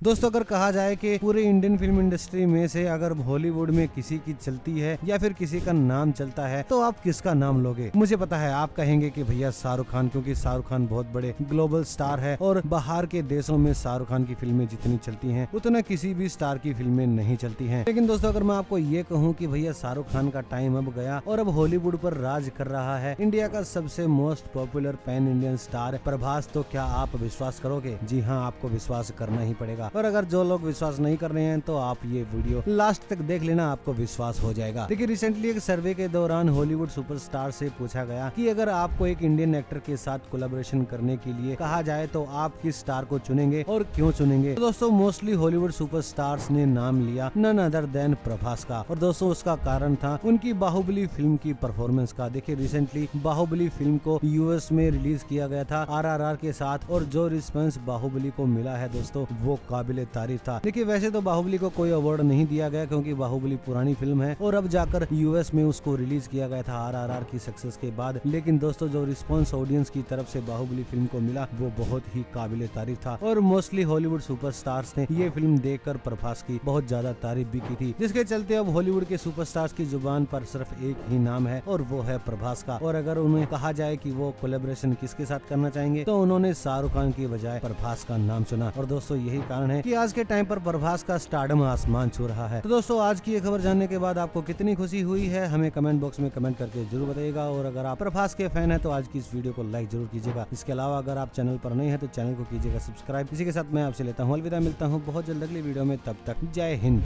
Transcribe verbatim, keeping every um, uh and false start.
दोस्तों अगर कहा जाए कि पूरे इंडियन फिल्म इंडस्ट्री में से अगर हॉलीवुड में किसी की चलती है या फिर किसी का नाम चलता है तो आप किसका नाम लोगे? मुझे पता है आप कहेंगे कि भैया शाहरुख खान, क्योंकि शाहरुख खान बहुत बड़े ग्लोबल स्टार है और बाहर के देशों में शाहरुख खान की फिल्में जितनी चलती हैं उतना किसी भी स्टार की फिल्में नहीं चलती हैं। लेकिन दोस्तों अगर मैं आपको ये कहूँ कि भैया शाहरुख खान का टाइम अब गया और अब हॉलीवुड पर राज कर रहा है इंडिया का सबसे most popular pan Indian star Prabhas, तो क्या आप विश्वास करोगे? जी हाँ, आपको विश्वास करना ही पड़ेगा। और अगर जो लोग विश्वास नहीं कर रहे हैं तो आप ये वीडियो लास्ट तक देख लेना, आपको विश्वास हो जाएगा। देखिए रिसेंटली एक सर्वे के दौरान हॉलीवुड सुपरस्टार से पूछा गया कि अगर आपको एक इंडियन एक्टर के साथ कोलैबोरेशन करने के लिए कहा जाए तो आप किस स्टार को चुनेंगे और क्यों चुनेंगे? तो दोस्तों मोस्टली हॉलीवुड सुपरस्टार्स ने नाम लिया नन अदर देन प्रभास का। और दोस्तों उसका कारण था उनकी बाहुबली फिल्म की परफॉर्मेंस का। देखिए रिसेंटली बाहुबली फिल्म को यूएस में रिलीज किया गया था आरआरआर के साथ और जो रिस्पॉन्स बाहुबली को मिला है दोस्तों वो काबिले तारीफ था। देखिए वैसे तो बाहुबली को कोई अवार्ड नहीं दिया गया क्योंकि बाहुबली पुरानी फिल्म है और अब जाकर यूएस में उसको रिलीज किया गया था आरआरआर की सक्सेस के बाद। लेकिन दोस्तों जो रिस्पॉन्स ऑडियंस की तरफ से बाहुबली फिल्म को मिला वो बहुत ही काबिले तारीफ था और मोस्टली हॉलीवुड सुपरस्टार्स ने ये फिल्म देखकर प्रभास की बहुत ज्यादा तारीफ भी की थी, जिसके चलते अब हॉलीवुड के सुपरस्टार्स की जुबान पर सिर्फ एक ही नाम है और वो है प्रभास का। और अगर उन्हें कहा जाए कि वो कोलैबोरेशन किसके साथ करना चाहेंगे तो उन्होंने शाहरुख खान की बजाय प्रभास का नाम चुना। और दोस्तों यही कारण है कि आज के टाइम पर प्रभास का स्टारडम आसमान छू रहा है। तो दोस्तों आज की ये खबर जानने के बाद आपको कितनी खुशी हुई है हमें कमेंट बॉक्स में कमेंट करके जरूर बताइएगा। और अगर आप प्रभास के फैन है तो आज की इस वीडियो को लाइक जरूर कीजिएगा। इसके अलावा अगर आप चैनल पर नए हैं तो चैनल को कीजिएगा सब्सक्राइब। इसी के साथ मैं आपसे लेता हूँ अलविदा, मिलता हूँ बहुत जल्द अगली वीडियो में, तब तक जय हिंद।